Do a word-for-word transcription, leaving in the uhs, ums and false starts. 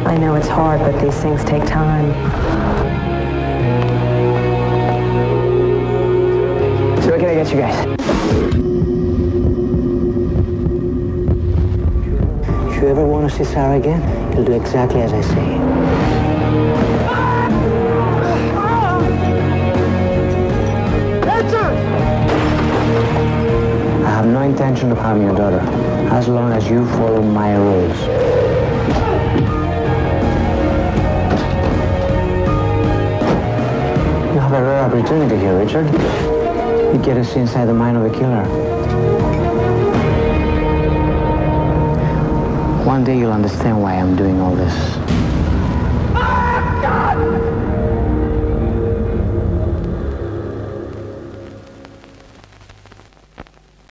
I know it's hard, but these things take time. So what can I get you guys? If you ever want to see Sarah again, you'll do exactly as I say. I have no intention of harming your daughter, as long as you follow my rules. You have a rare opportunity here, Richard. You get to see inside the mind of a killer. One day you'll understand why I'm doing all this.